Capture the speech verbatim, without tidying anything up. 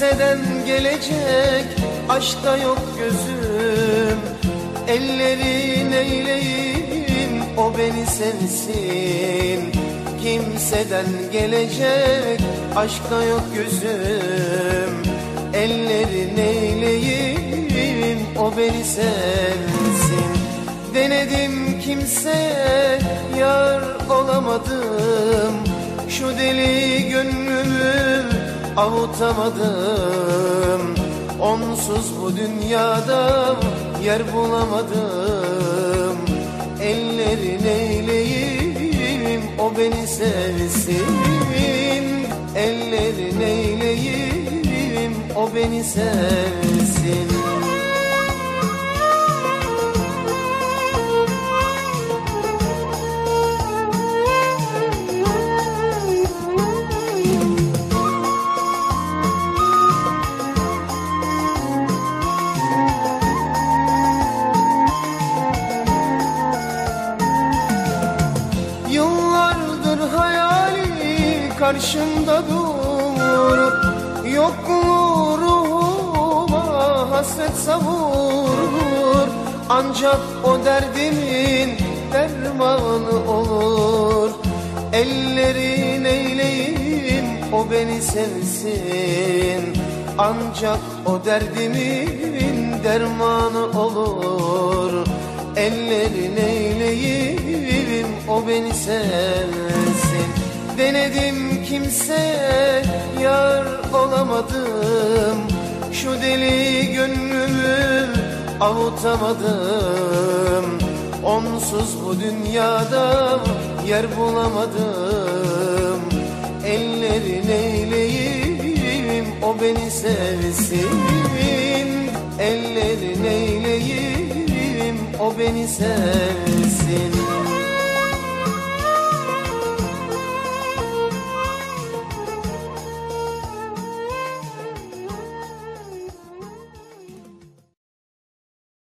Kimseden gelecek aşkta yok gözüm. Ellerin eyleyim o beni sevsin. Kimseden gelecek aşkta yok gözüm. Ellerin eyleyim o beni sevsin. Denedim kimseye yar olamadım. Şu deli gönlümü avutamadım. Onsuz bu dünyada yer bulamadım. Ellerin eyleyim o beni sevsin. Ellerin eyleyim o beni sevsin. Karşımda dur, yokluğu ruhuma hasret savurur. Ancak o derdimin dermanı olur. Ellerin eyleyim o beni sevsin. Ancak o derdimin dermanı olur. Ellerin eyleyim o beni sevsin. Denedim kimseye yar olamadım. Şu deli gönlümü avutamadım. Onsuz bu dünyada yer bulamadım. Ellerin eyleyim o beni sevsin. Ellerin eyleyim o beni sevsin.